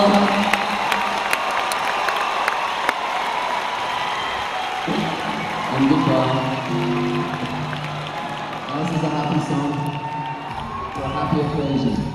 And goodbye. This is a happy song for a happy occasion.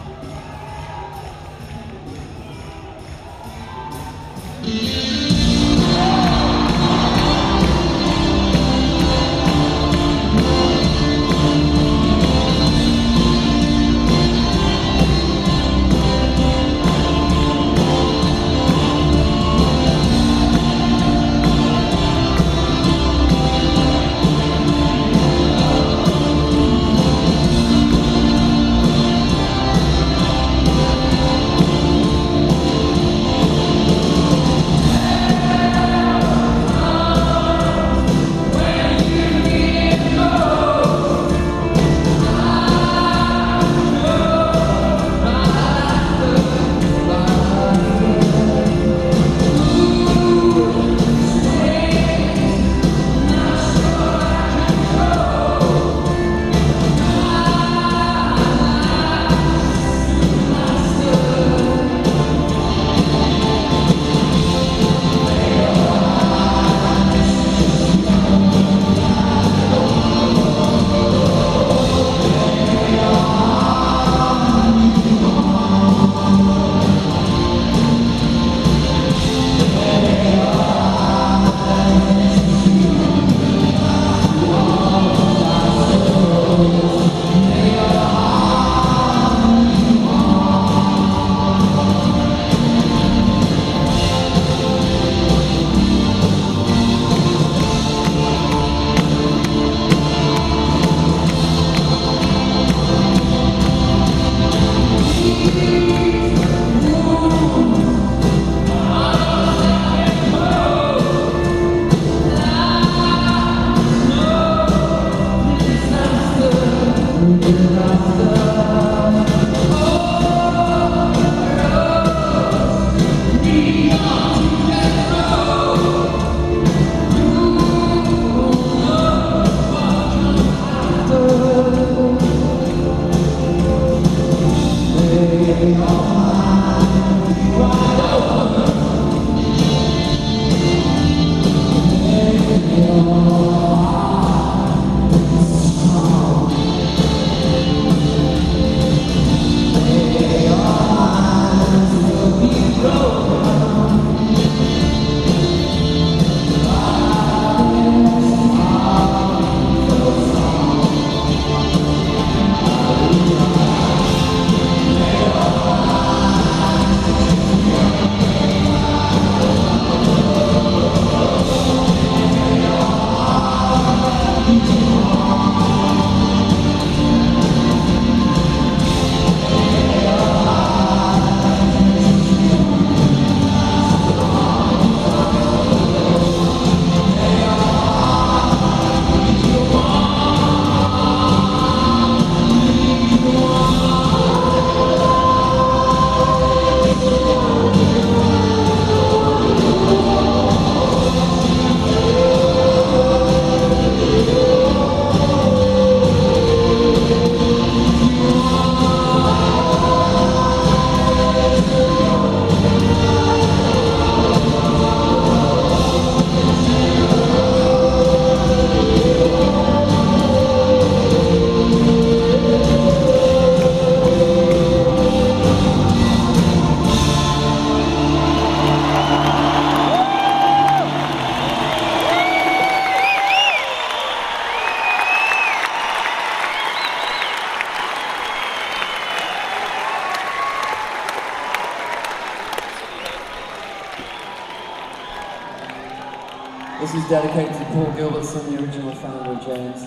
This is dedicated to Paul Gilbertson, the original founder of James,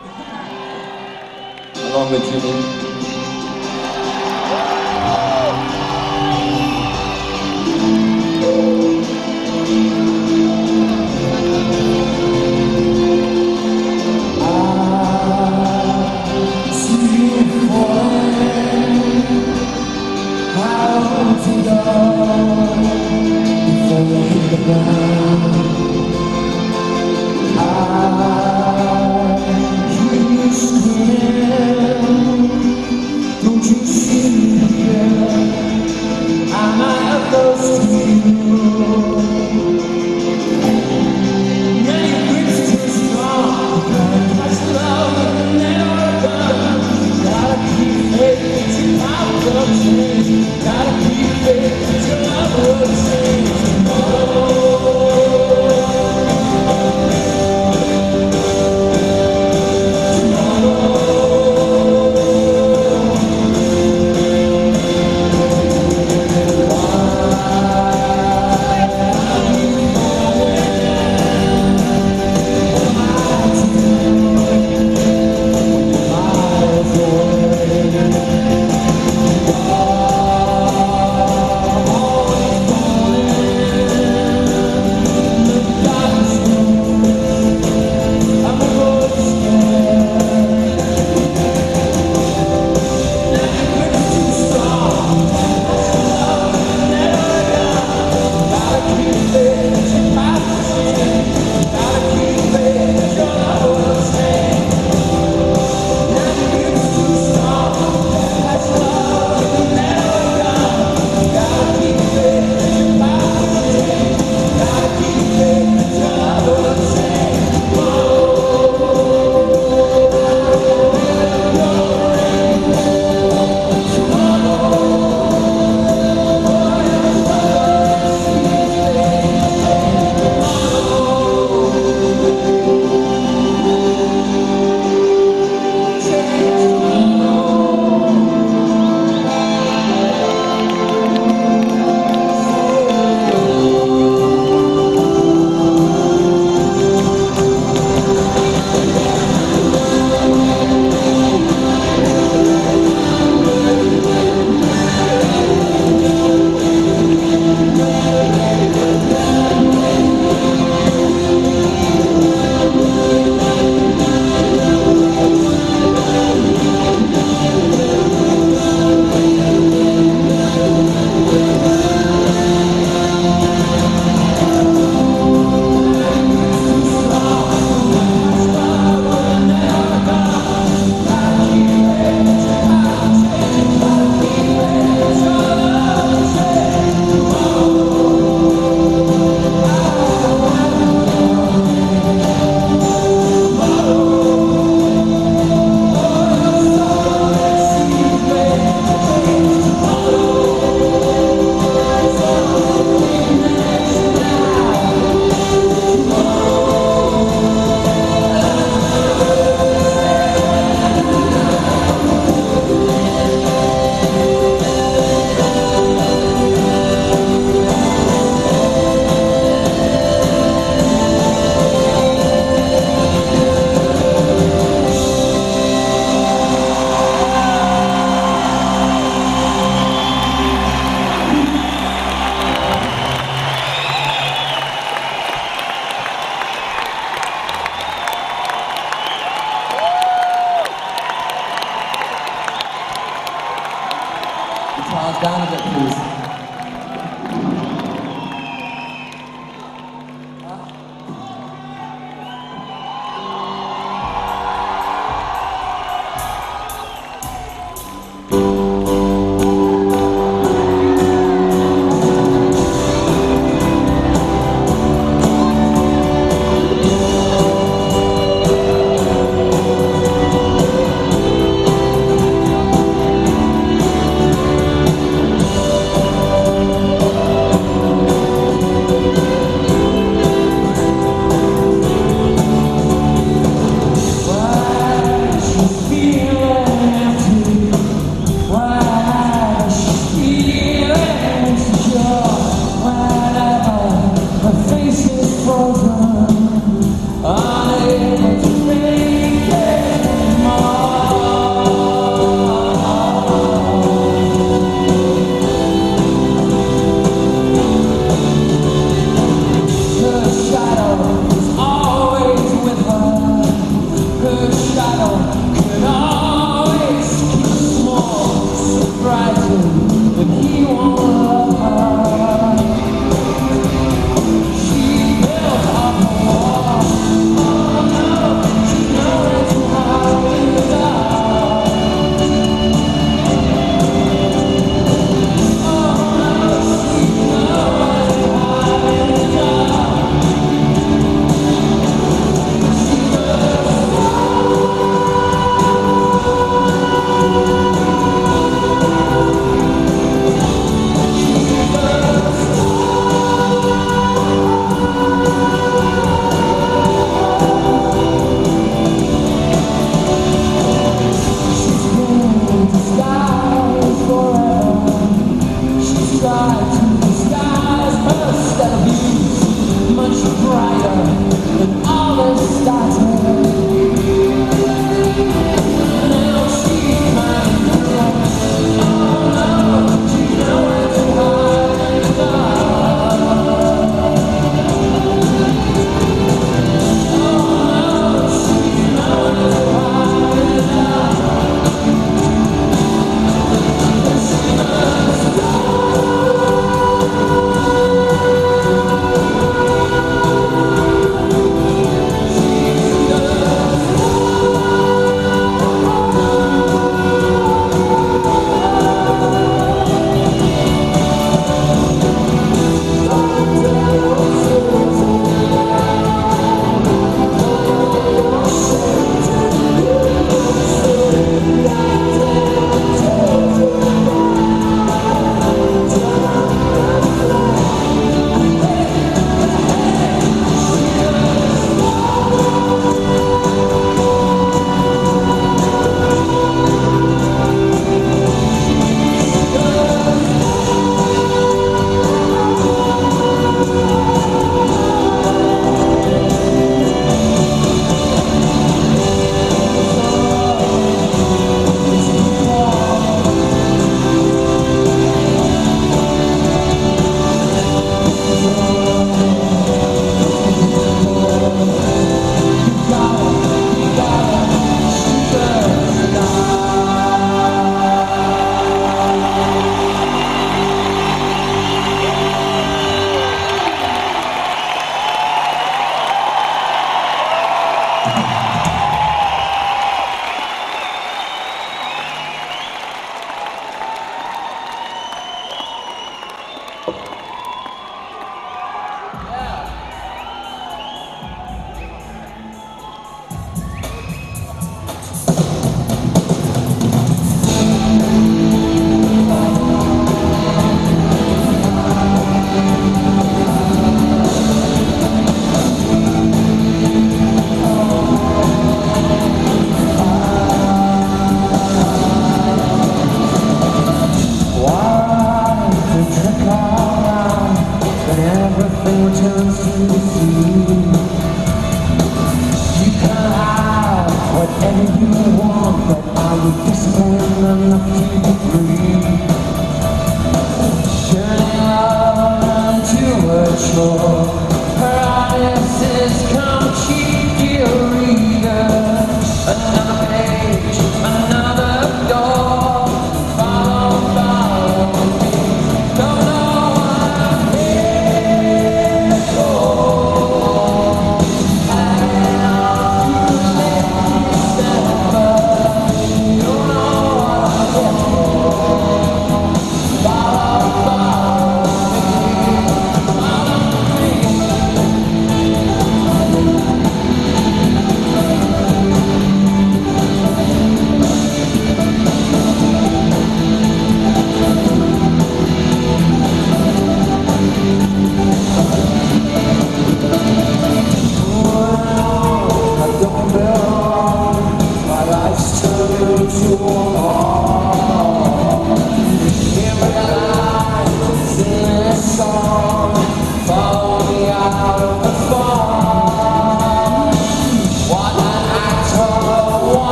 along with Jimmy. Don't you see me here? Am I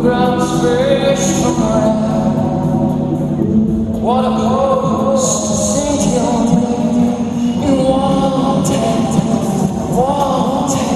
grounds fresh from rain. What a post to sink your name in wanted, wanted.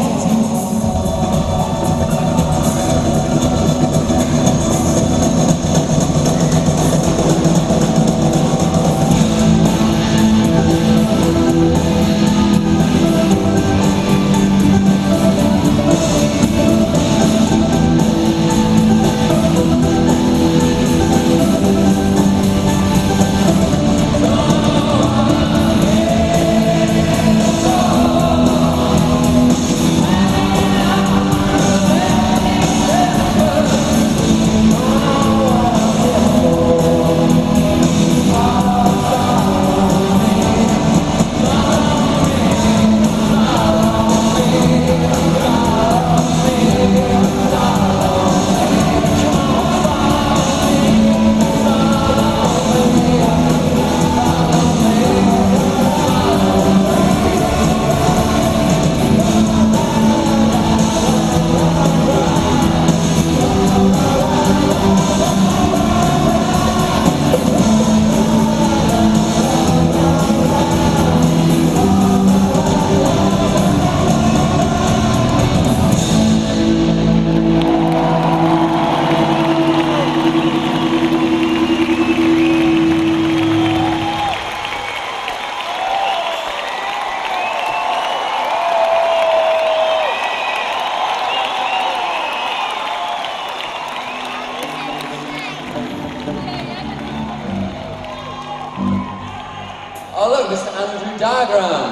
Oh look, Mr. Andrew Diagram.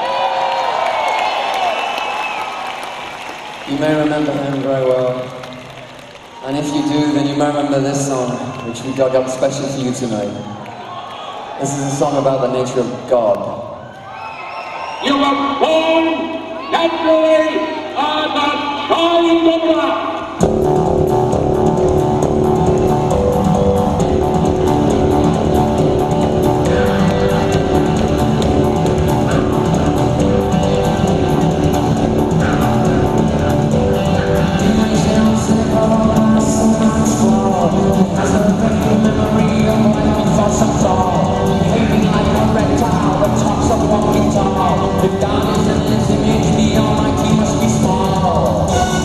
You may remember him very well. And if you do, then you may remember this song, which we dug up specially for you tonight. This is a song about the nature of God. You were born naturally as a child of God. If God is in this image, the Almighty must be small.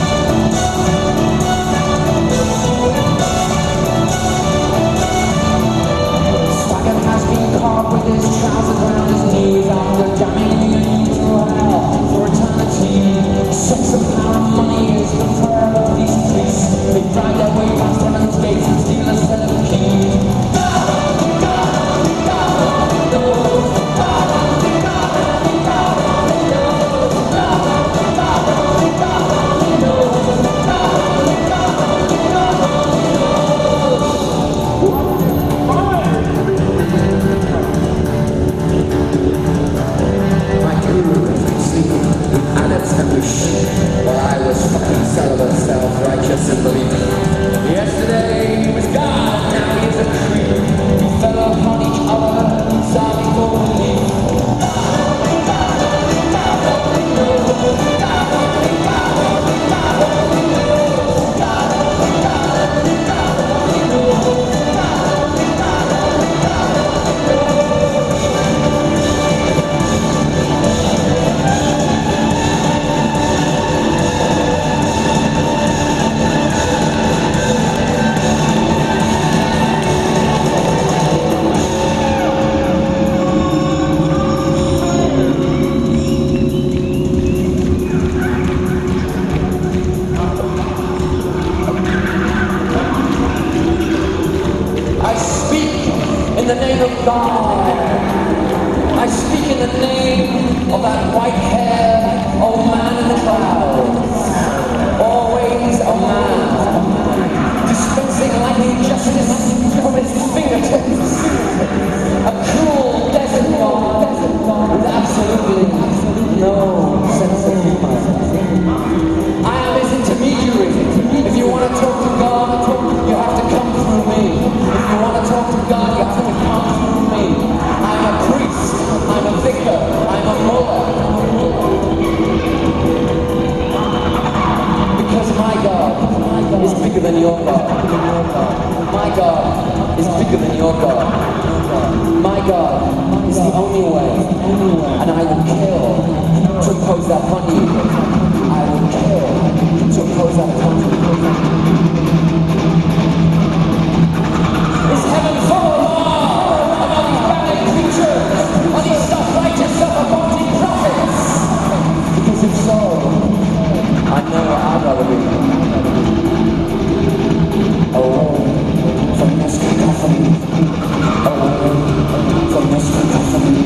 Swagger has been caught with his trousers around his knees after jamming the unusual hell for eternity. Sex and power and money is the prayer of these priests. They drag their way past heaven's gates and steal a set of keys. While I was fucking celibate, self-righteous and believing. Yesterday he was God, now he is a creep. We fell upon each other, sorry for belief. In the name of God, I speak in the name of that white-haired old man in the clouds, always a man, dispensing lightning justice from his fingertips, a cruel desert God with absolutely no sense of humor. I am his intermediary. If you want to talk to God, you have to come through me. If you want to talk to God, you have to come through me. God. My God is bigger than your God. My God is the only way, and I will kill to impose that upon you. I will kill to impose that upon you. Is heaven full of all these bad creatures, all these self-righteous, self-appointed prophets? Because if so, I know where I'd rather be. Away from this cacophony. Away from this cacophony.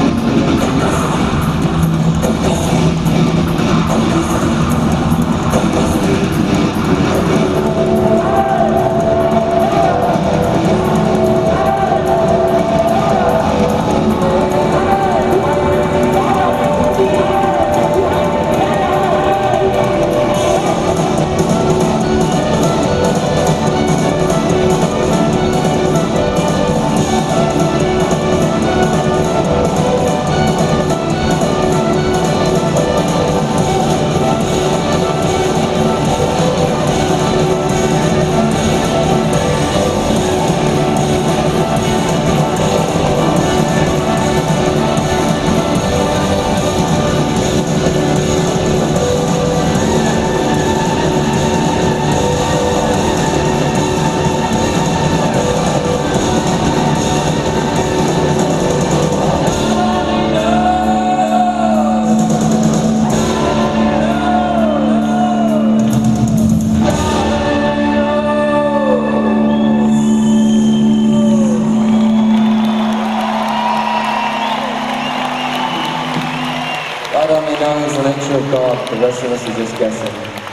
Of God, the rest of us are just guessing.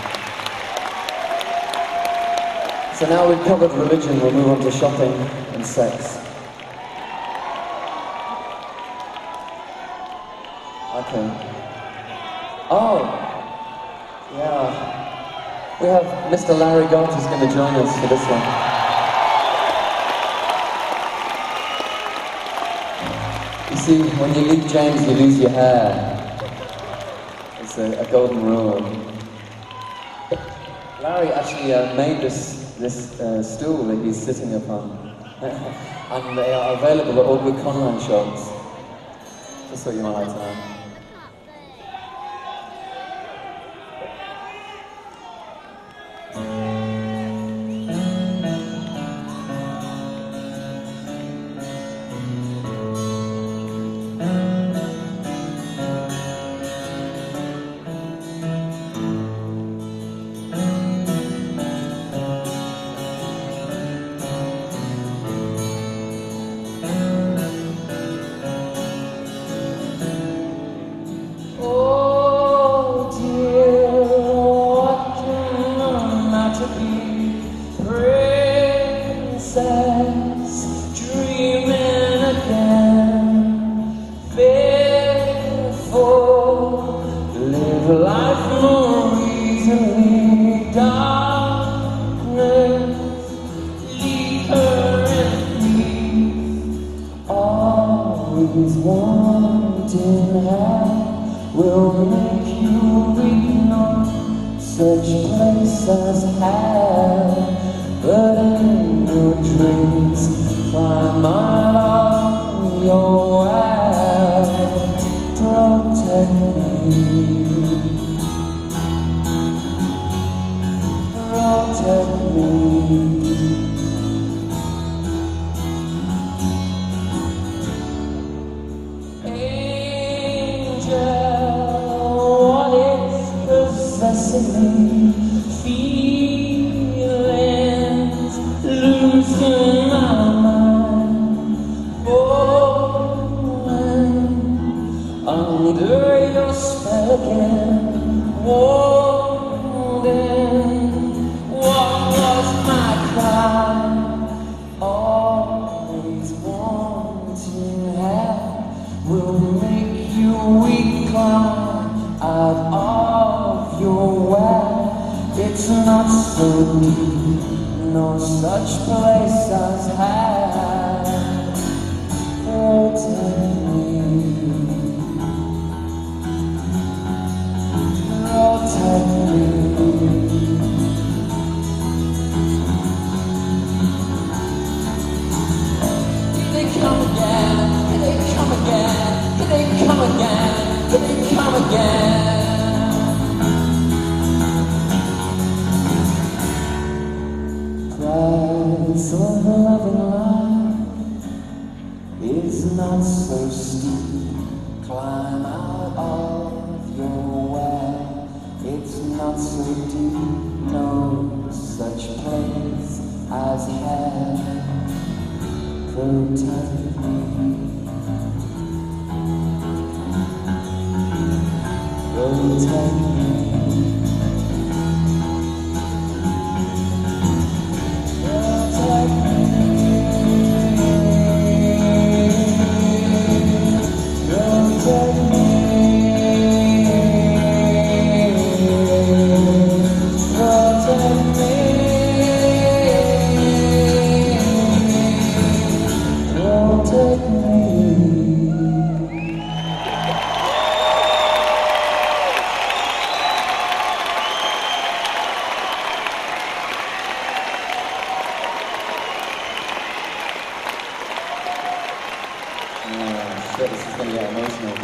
So now we've covered religion, we'll move on to shopping and sex. Okay. Oh! Yeah. We have Mr. Larry Gott who's going to join us for this one. You see, when you leave James, you lose your hair. It's a golden rule. Larry actually made this stool that he's sitting upon, and they are available at all good Conran shops. Just what you might like to know. path of loving life is not so steep. Climb out of your well, it's not so deep. No such place as hell. Protect me. Protect me. This is going to get emotional.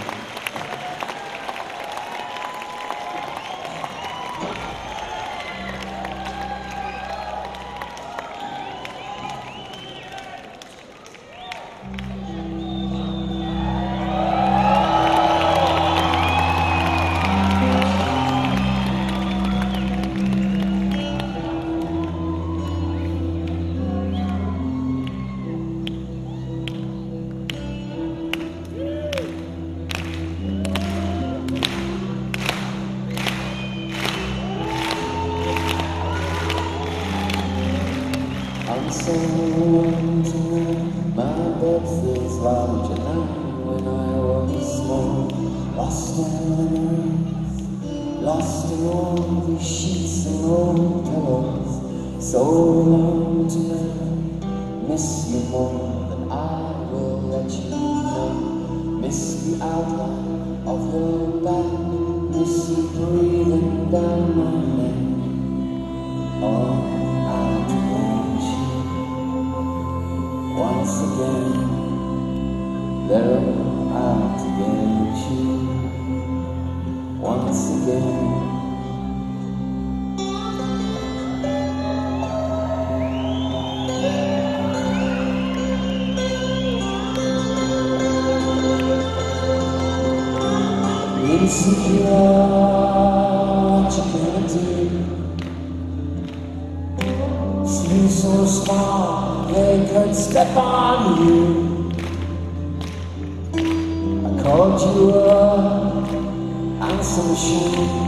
My bed feels larger now when I was small. Lost in memories, lost in all the sheets and old pillows. So long to know, miss you more than I will let you know. Miss the outline of your back, miss you breathing down my neck. Oh, once again, they're out to get you. Once again, insecure, what you gonna do? Seem so small, they could step on you. I called you up, answer machine.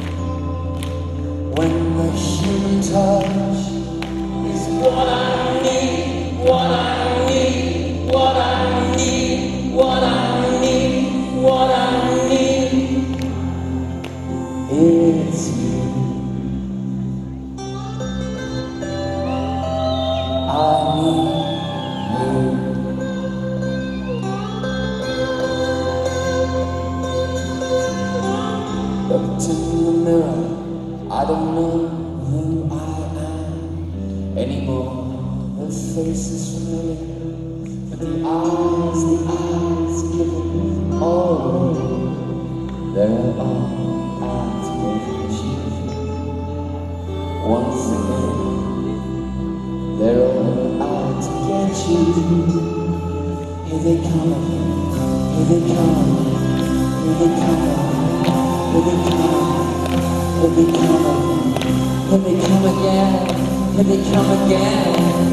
When the human touch is what I need, what I need, what I need, what I need, what I need, it's you. I need you. Looked in the mirror, I don't know who I am anymore. The face is familiar, but the eyes giving all they're all out to get you. Once again, they're all out to get you. Here they come, here they come, here they come. Here they come, here they come, here they come again, here they come again.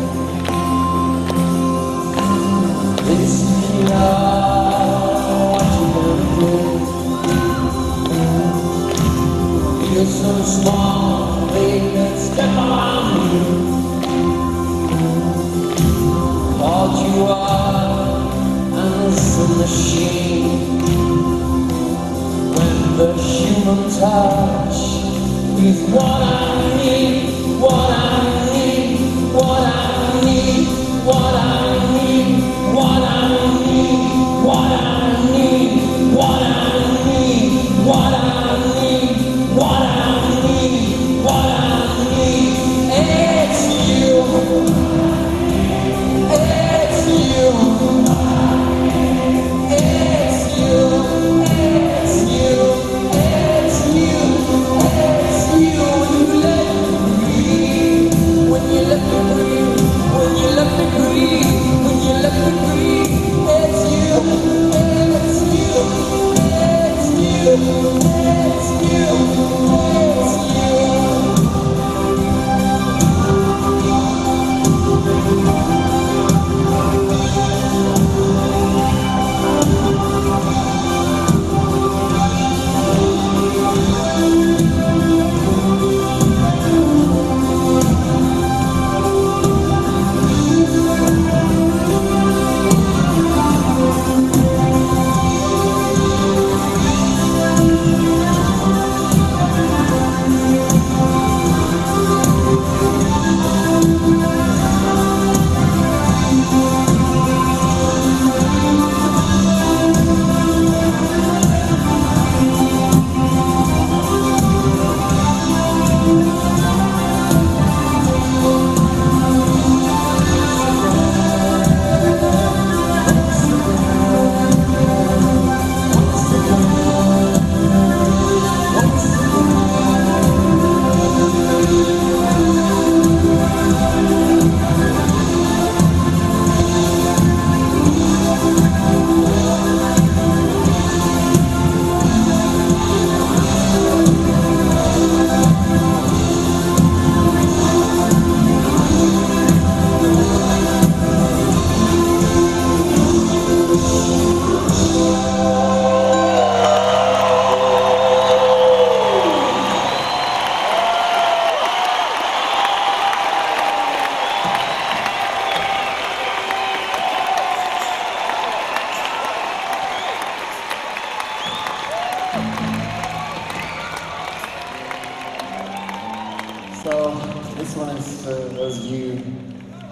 Insecure, what you gonna do? You're so small, they can step on you. Called you up, answer machine. The human touch is what I need, what I need, what I need, what I need, what I need, what I need, what I need, what I need, what I need, what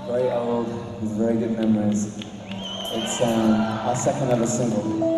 Very old, with very good memories. It's our second ever single.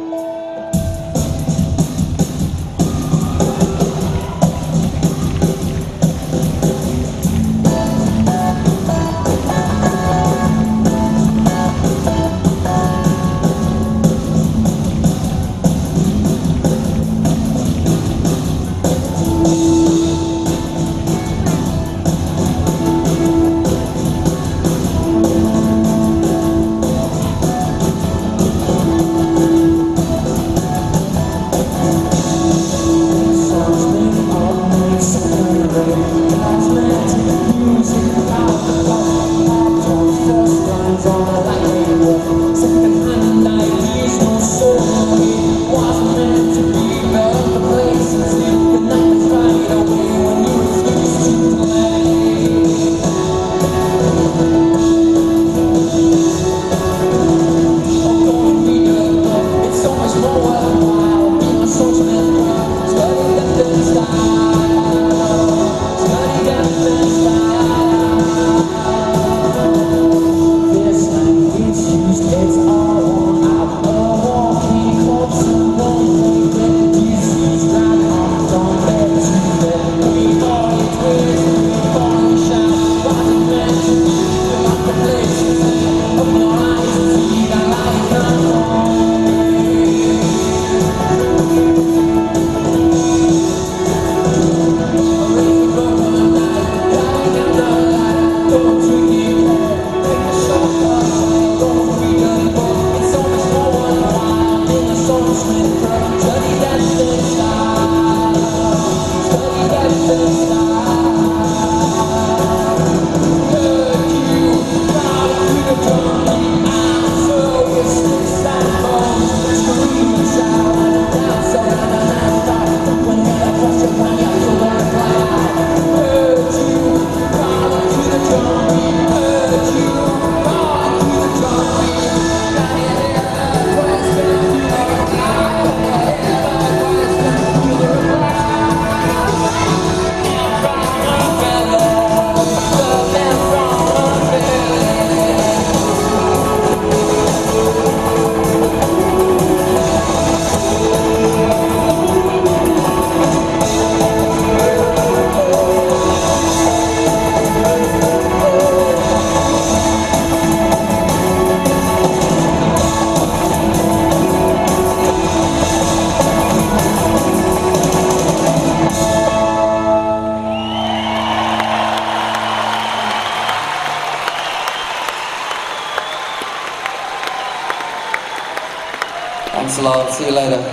Thanks a lot. See you later.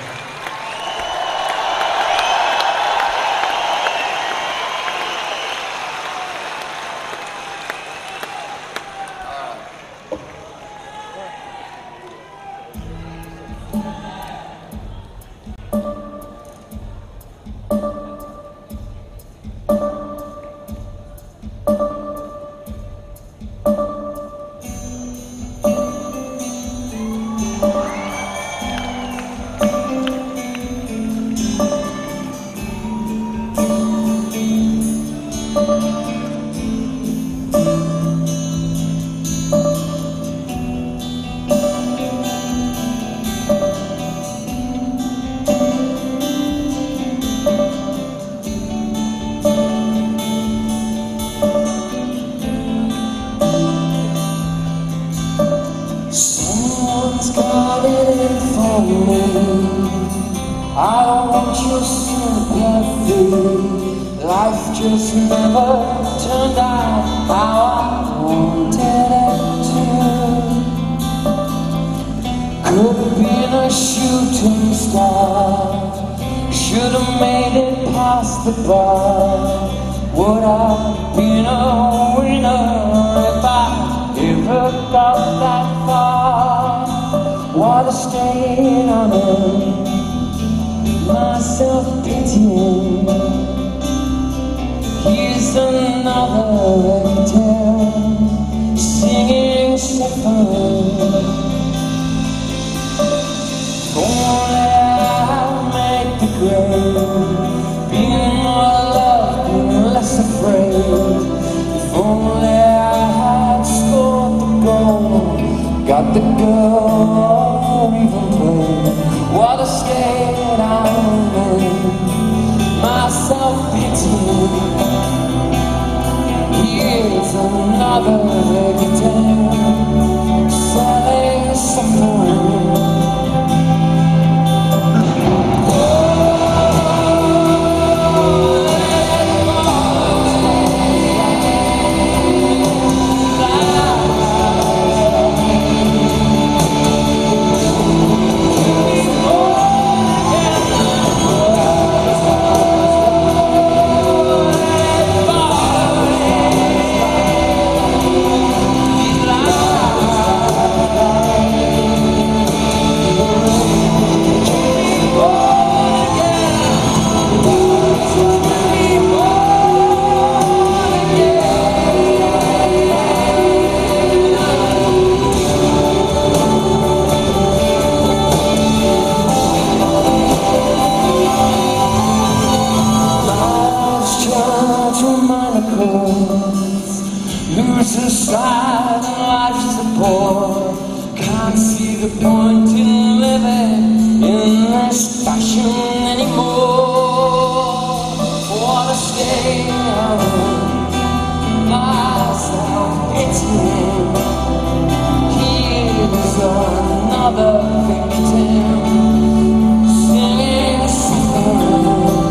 Life just never turned out how I wanted it to. Could have been a shooting star, should have made it past the bar. Would have been a winner if I ever got that far. What a state I'm in, my self-pitying. Here's another victim, singing Stefan. Only I'll make the grave, being more loved and less afraid. If only I Got the girl even play. What a state I'm in. Myself beating. Here's another victim selling suffering. Losing sight and life's support. Can't see the point in living in this fashion anymore. What a state I'm in. Myself pitying. Here's another victim singing suffering.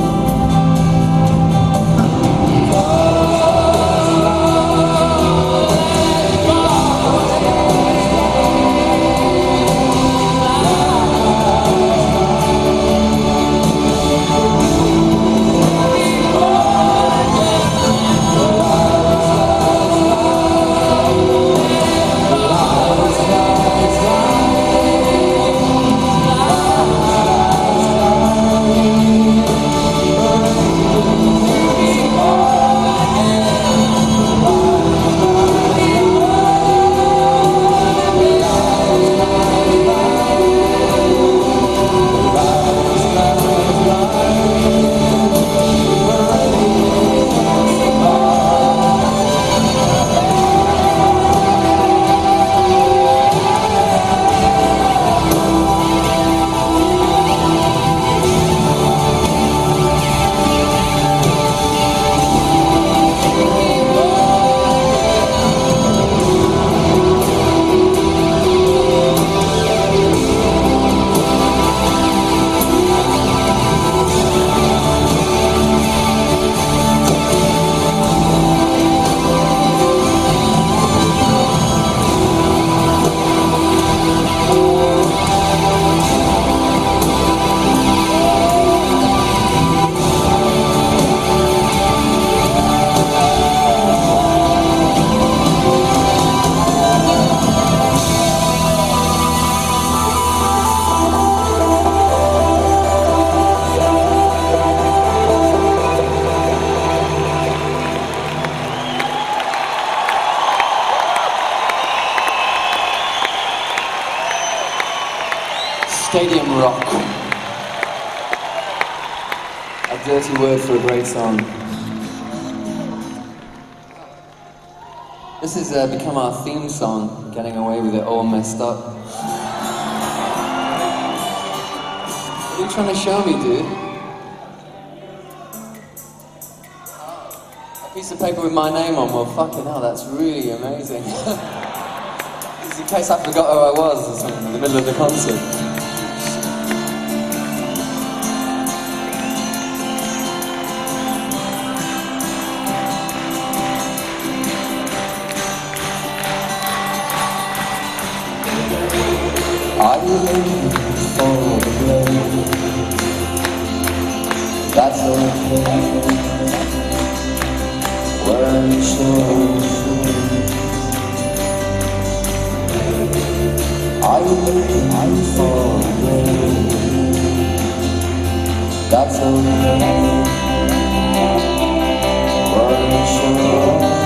Stadium rock. A dirty word for a great song. This has become our theme song, Getting Away With It All Messed Up. What are you trying to show me, dude? A piece of paper with my name on, well fucking hell, that's really amazing. Just in case I forgot who I was or something in the middle of the concert. I live for the blame. That's okay. We're so free. I live for the blame. That's okay. We're so free.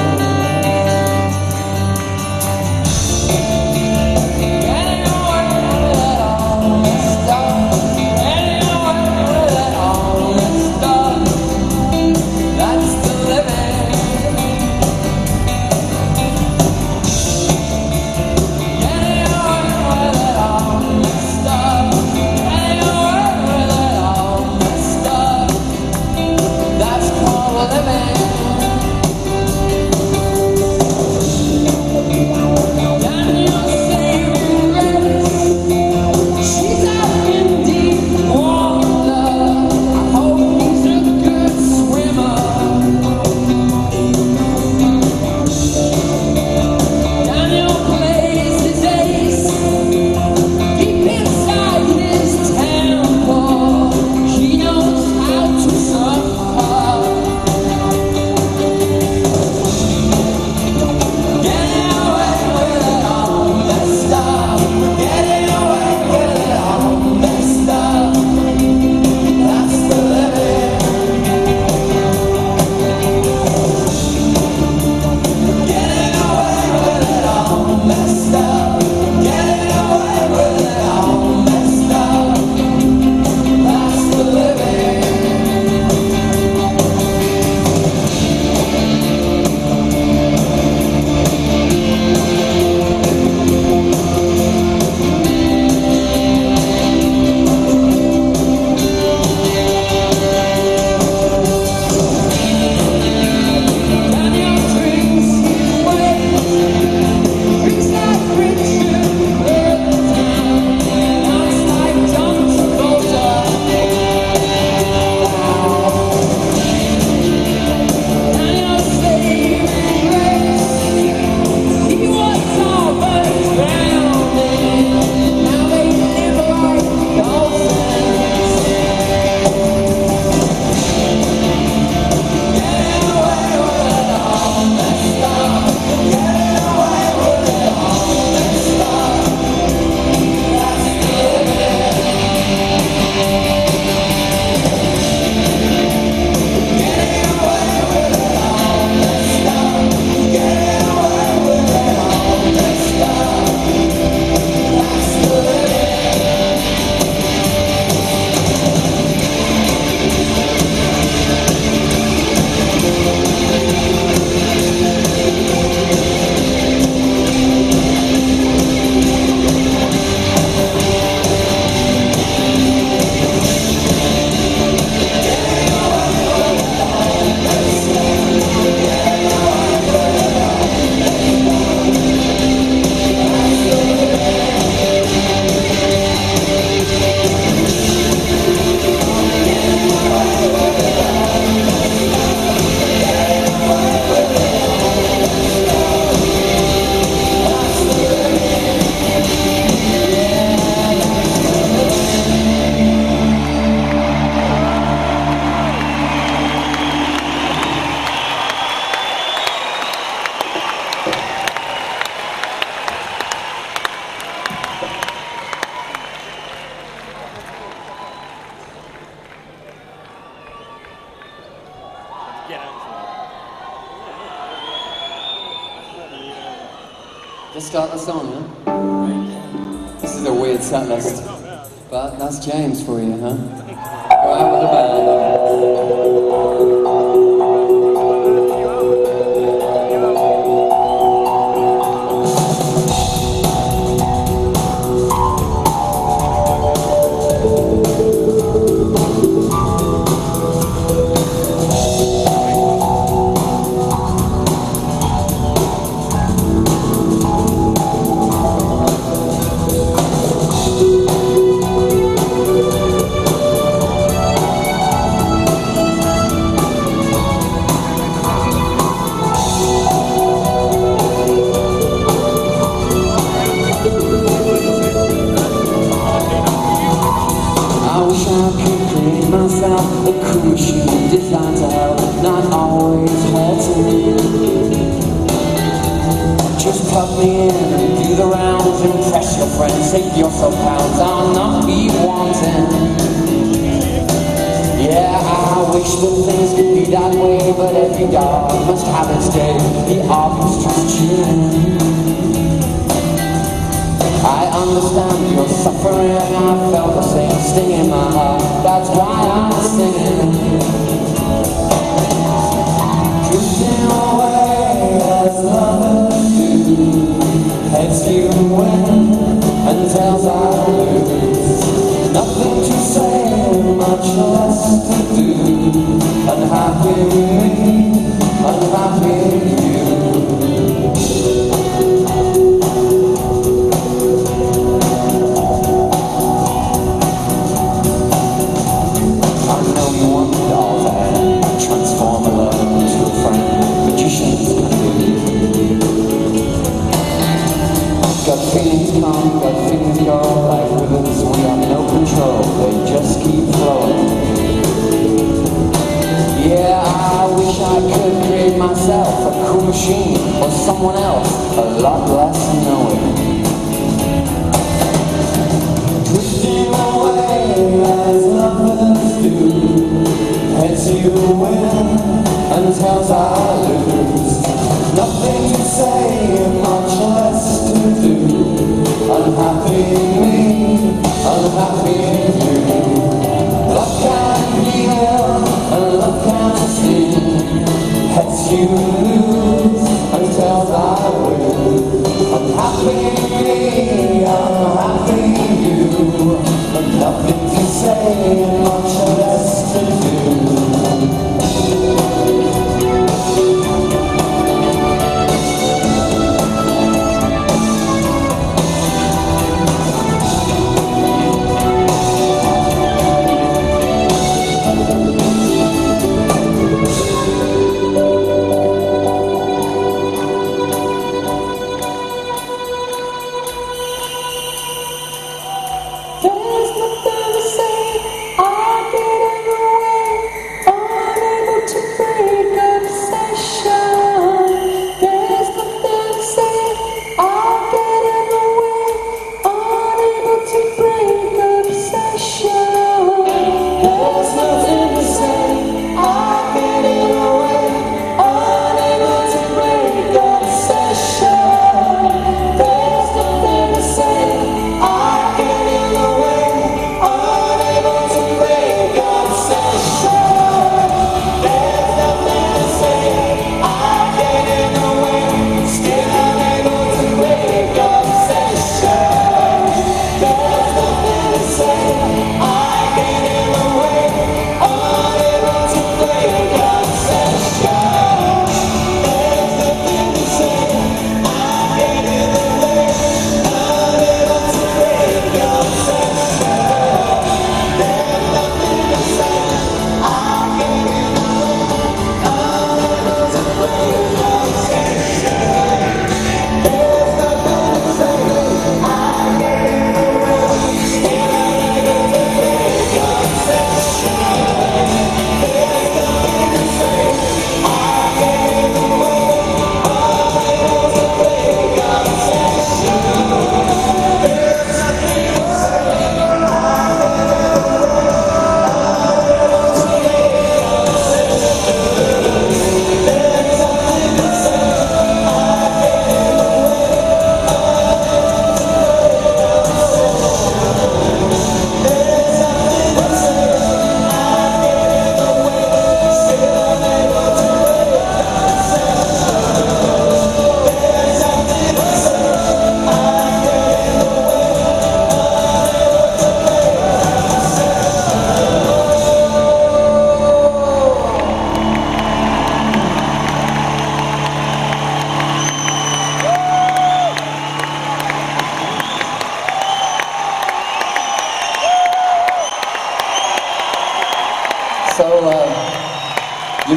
Just start the song, huh? This is a weird set list. But that's James for you, huh? Go out with the band.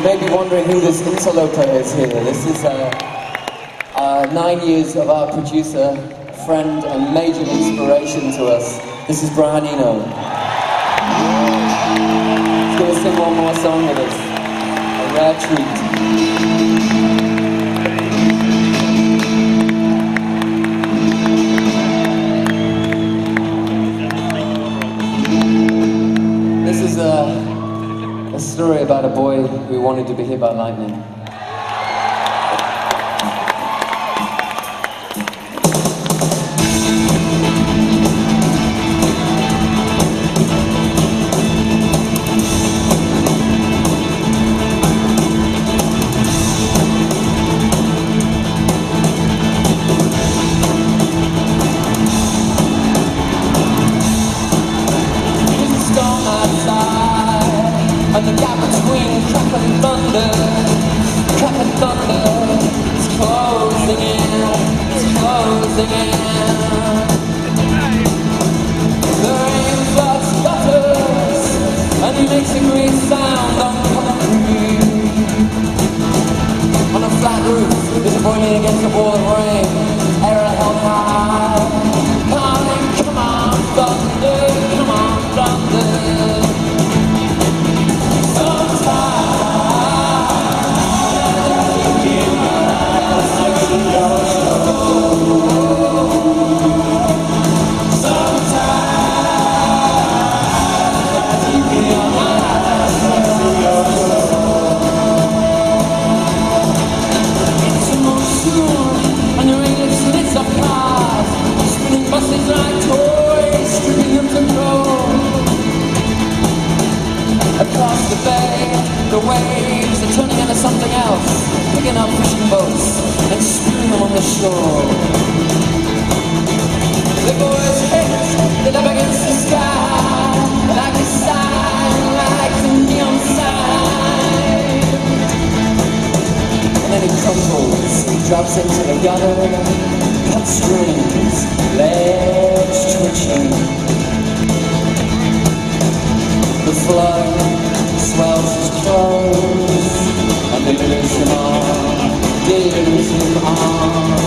may be wondering who this interloper is here. This is 9 years of our producer, friend, and major inspiration to us. This is Brian Eno. He's going to sing one more song with us. A rare treat. This is a story about a boy who wanted to be hit by lightning. And the gap between clap and thunder, it's closing in, it's closing in. The rain floods gutters and makes a great sound on concrete. On a flat roof, there's a boy leaning against a wall of rain, air held high. Come on, thunder, come on, thunder. Buses like toys, stripping them to gold. Across the bay, the waves are turning into something else, picking up fishing boats and spewing them on the shore. The boys hit, they're up against the sky, like a sign, like a neon sign. And then he crumbles, he drops into the gutter, cut strings, legs twitching. The flood swells his clothes, and they lose him on, they lose him on.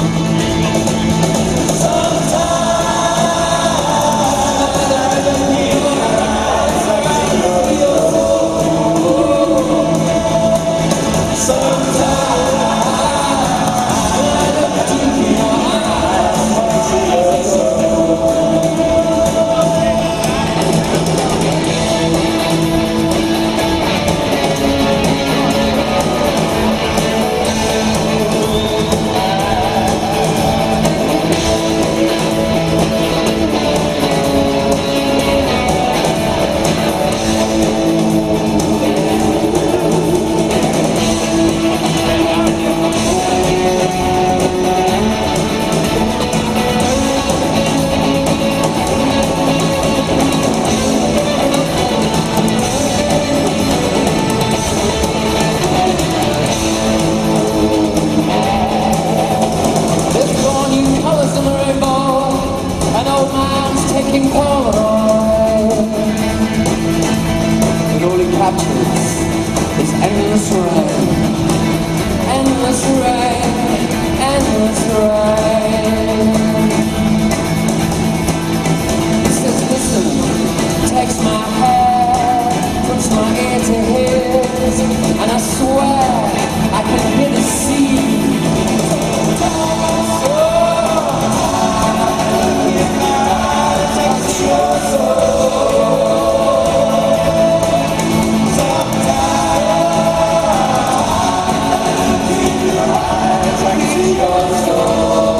Your soul.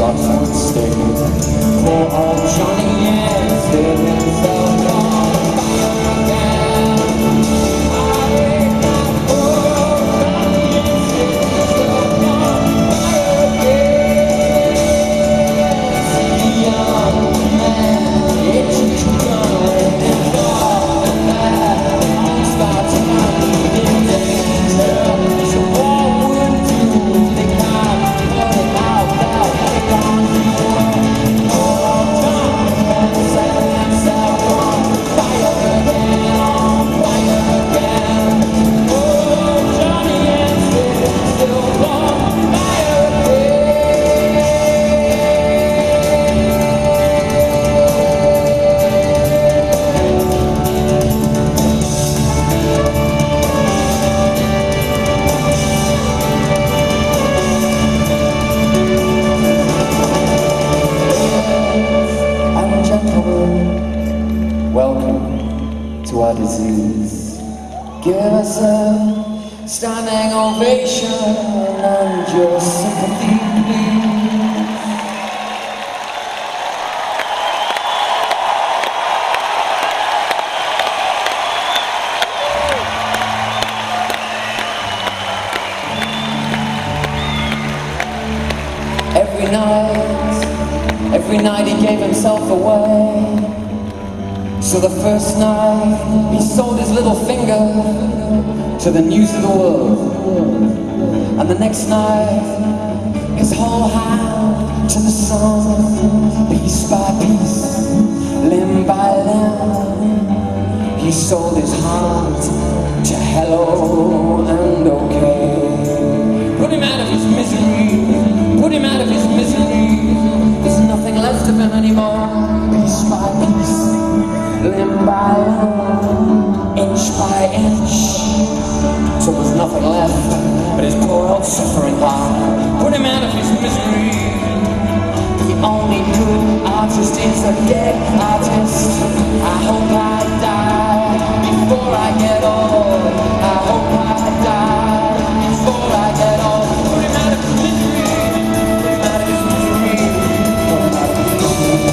thoughts would stay. Poor old Johnny has been himself on fire again. I wake up, poor Johnny has been himself on fire again. See a young man, itching to run away and all and that. All starts running in danger. So what would you think I'm putting out that they can't do it? All time and setting himself on fire again, on fire again. Oh, Johnny and still on fire again. And gentlemen, welcome to our disease. Give us a standing ovation and your sympathy, please. Every night he gave himself away. So the first night he sold his little finger to the news of the world. And the next night his whole hand to the sun. Piece by piece, limb by limb, he sold his heart to hello and okay. Put him out of his misery, put him out of his misery. There's nothing left of him anymore. Piece by piece, limb by limb, inch by inch, so there's nothing left but his poor old suffering heart. Put him out of his misery. The only good artist is a dead artist. I hope I die before I get old. I hope I die before I get old. Put him out of his misery. Put him out of his misery. Put him out of his misery.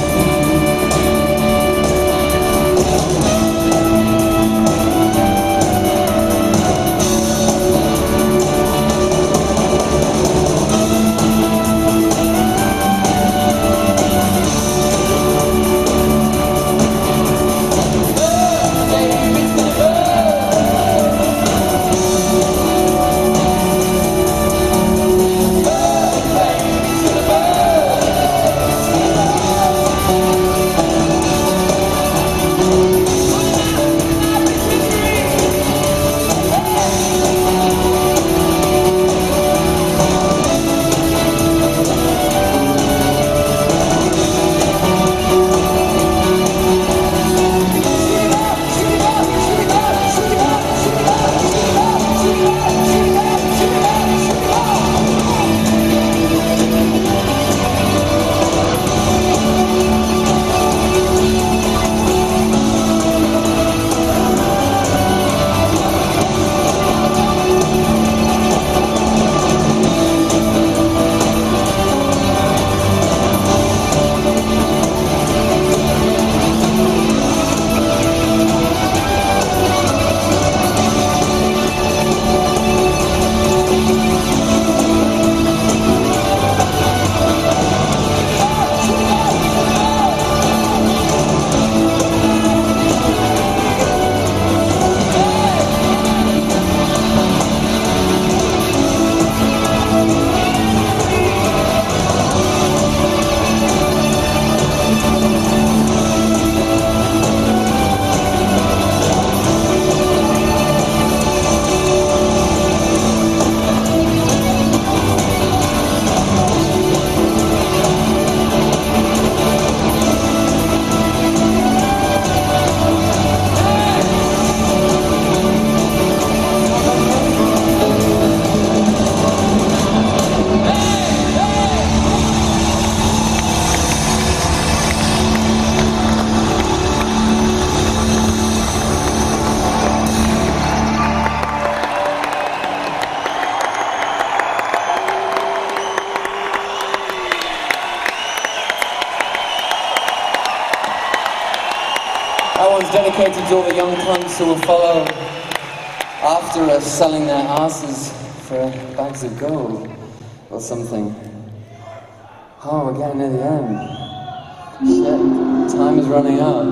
That one's dedicated to all the young punks who will follow after us, selling their asses for bags of gold or something. Oh, we're getting near the end. Shit, time is running out.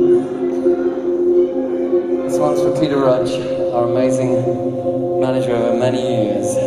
This one's for Peter Rudge, our amazing manager over many years.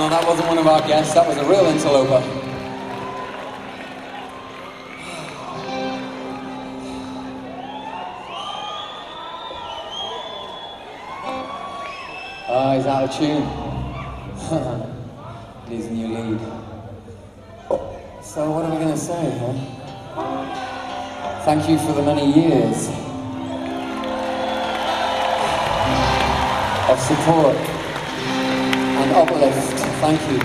No, that wasn't one of our guests, that was a real interloper. Oh, he's out of tune. Needs a new lead. So what are we going to say, huh? Thank you for the many years of support and uplift. Thank you.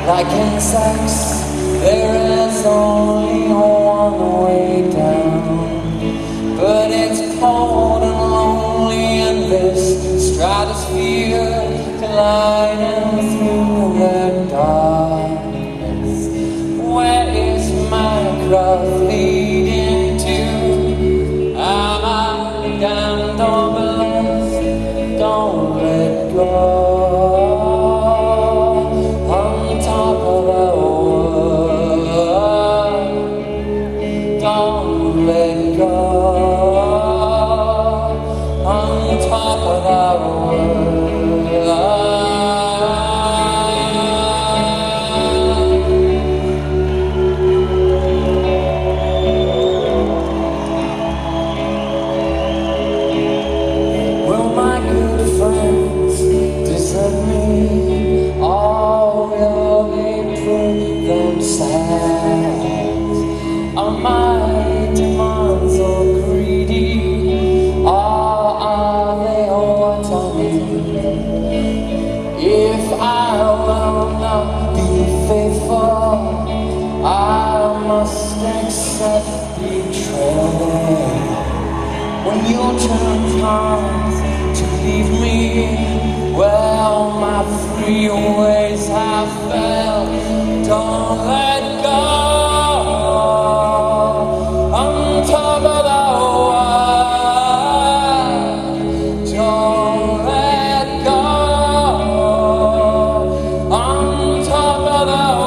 Like insects, there is only one way down, but it's cold and lonely in this stratosphere, gliding through the darkness. Where is my craft leading to? Am I damned or blessed? Don't let go. When you turn hard to leave me, well, my free ways have failed. Don't let go. On top of the world, don't let go. On top of the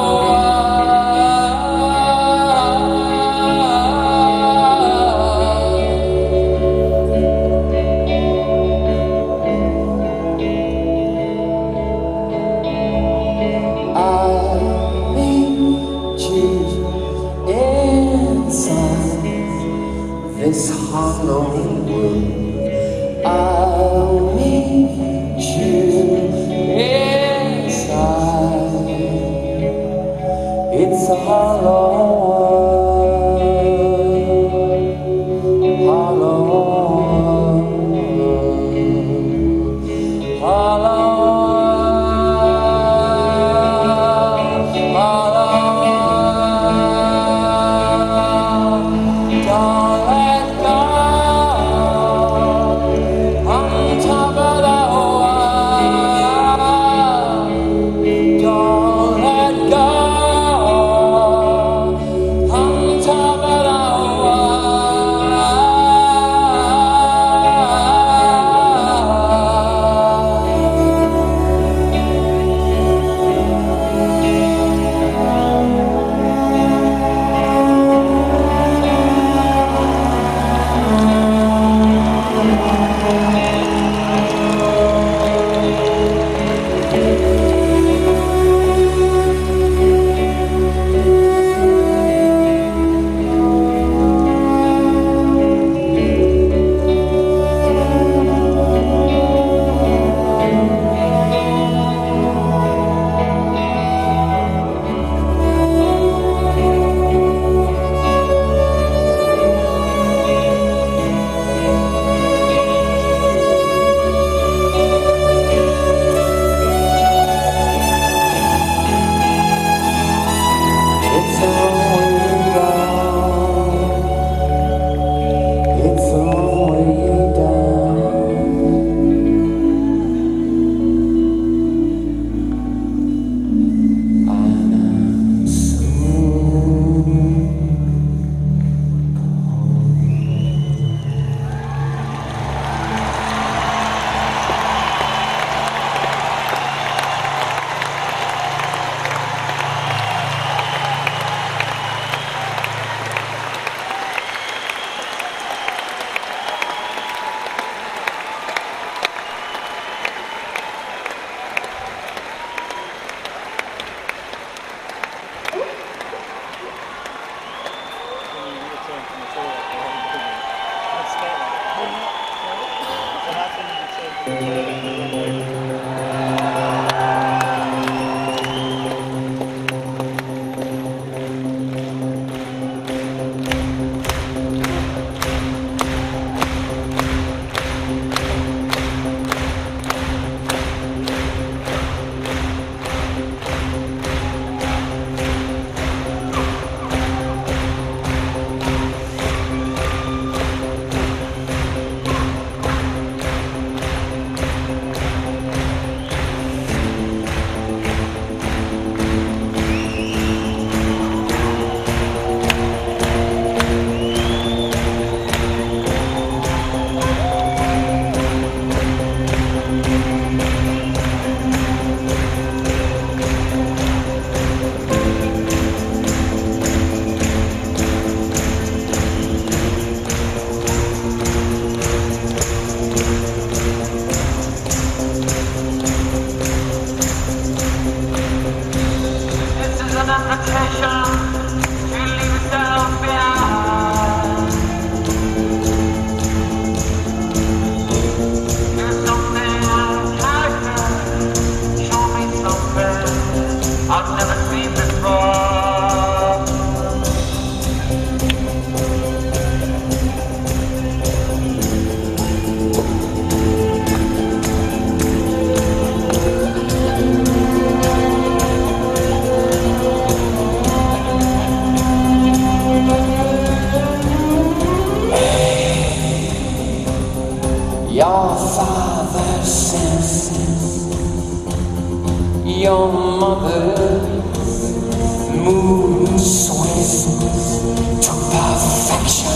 your mother's mood swings to perfection.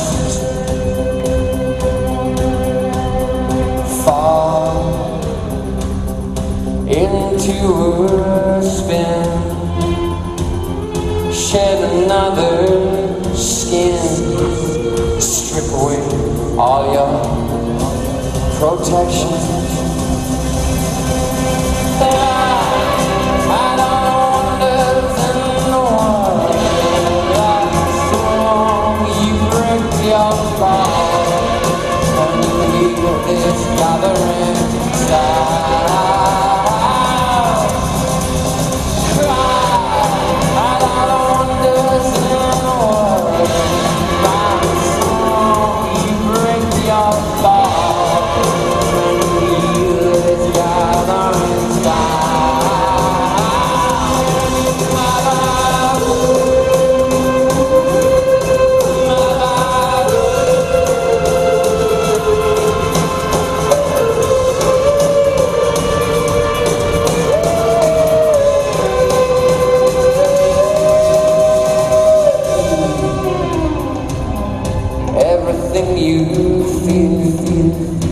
Fall into her spin, shed another skin, strip away all your protection. I don't understand why so long you break your fall and leave this gathering style. I don't understand why so long you break your fall and leave this gathering style. Everything you feel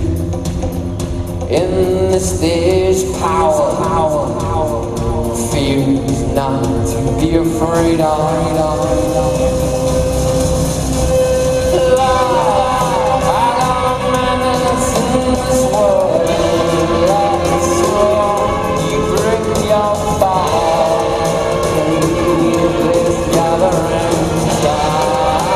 in this there's power. Fear not to be afraid of. I got madness in this world. So you break your fall and leave this gathering style.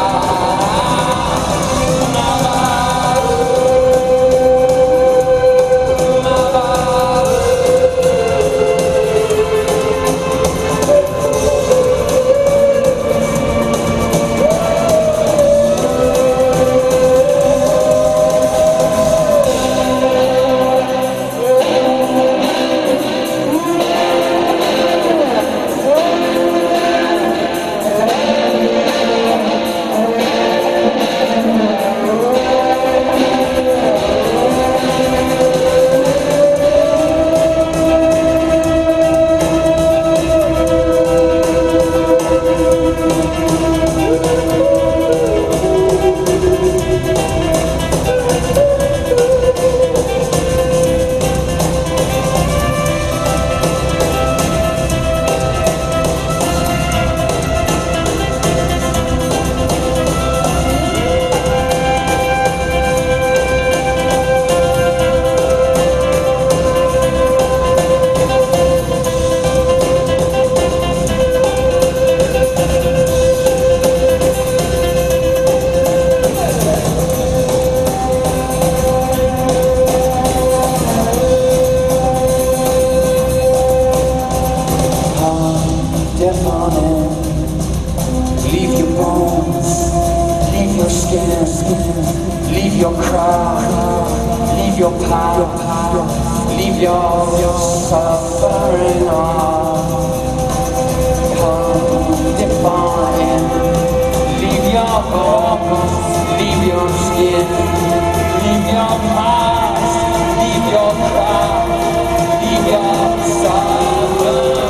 Leave your cry, leave your power, leave your suffering on. Come dip on in, leave your bones, leave your skin, leave your past, leave your cry, leave your suffering.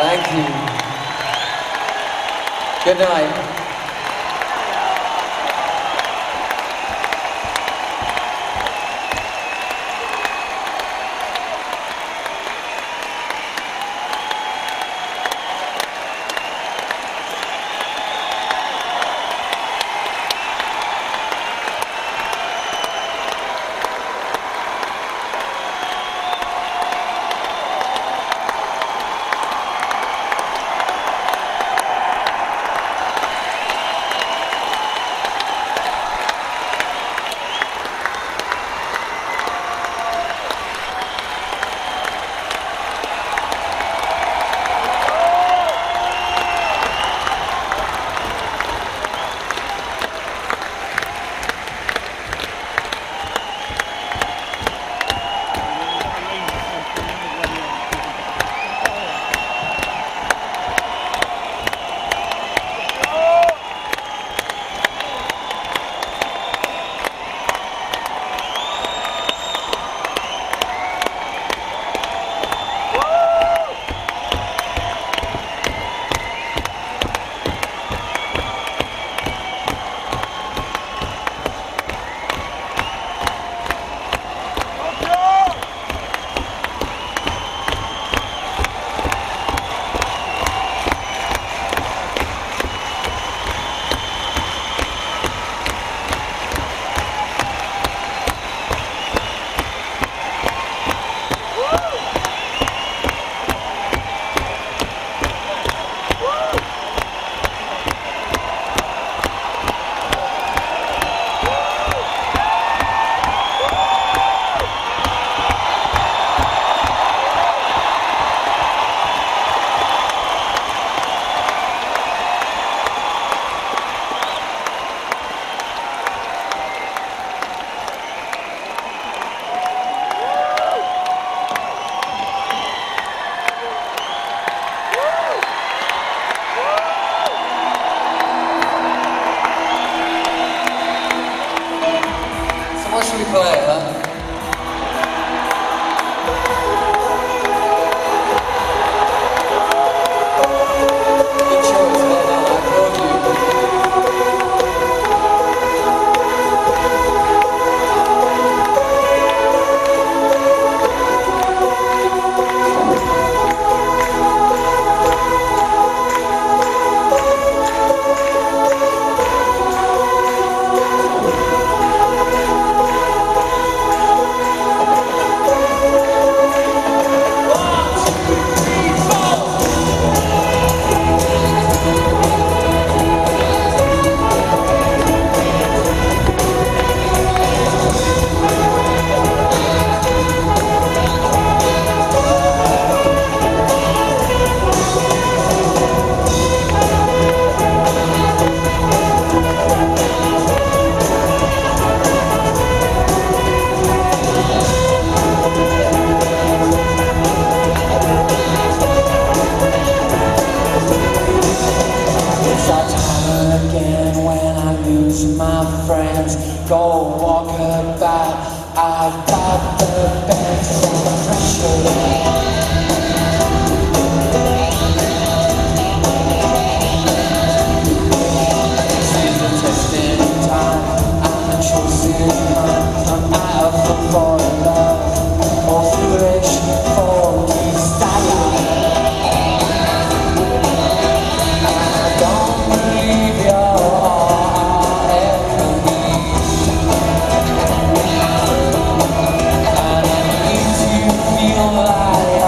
Thank you. Good night. What should we play, huh? Good choice, well done, I applaud my friends, go walk about. I've got the best of pressure. Seems a test in time, and the choice is mine. I'm out for love, or foolish for style. I don't believe you're feel like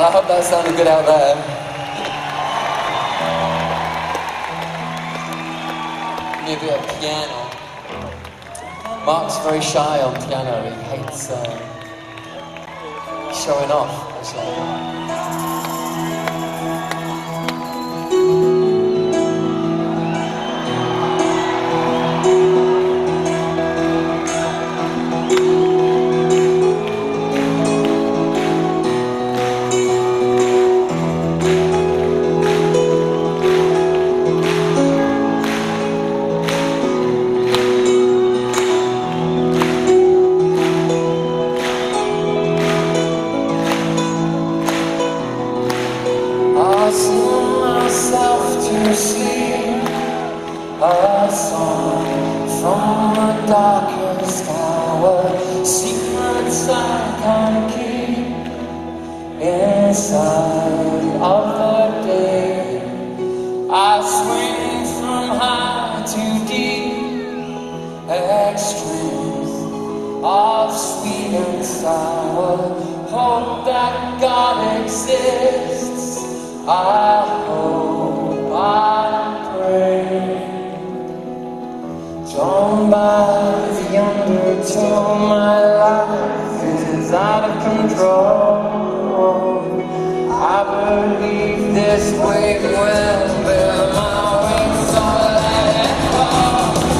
Well, I hope that sounded good out there. Maybe a piano. Mark's very shy on piano. He hates showing off, actually. A song from the darkest hour, secrets I can keep inside of the day. I swing from high to deep, extremes of sweet and sour. Hope that God exists. I hope, I pray. Drawn by the undertow, my life is out of control. I believe this wave will bear my wings, so let it fall.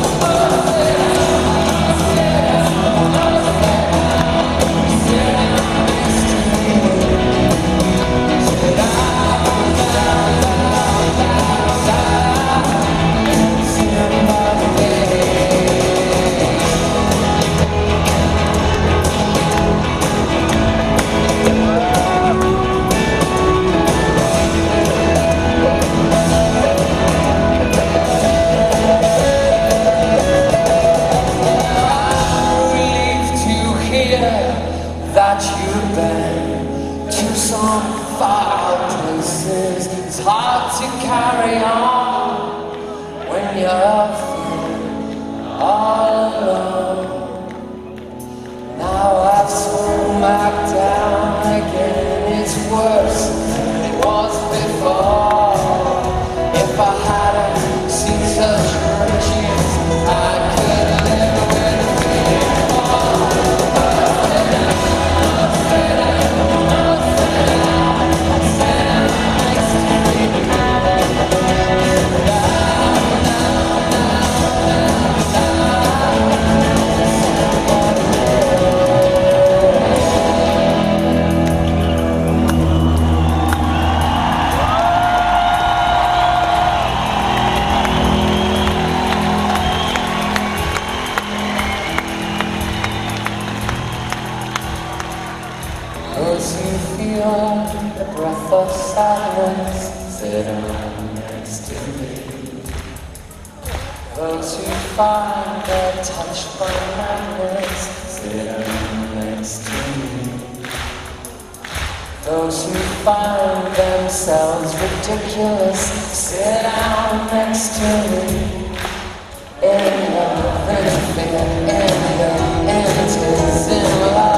That you've been to some far places. It's hard to carry on when you're feeling all alone. Now I've swung back down again. It's worse than it was before. If I hadn't seen such riches, I could live with fear. Those who feel the breath of sadness sit down next to me. Those who find they're touched by madness sit down next to me. Those who find themselves ridiculous sit down next to me. In love and fear, in the end is in life.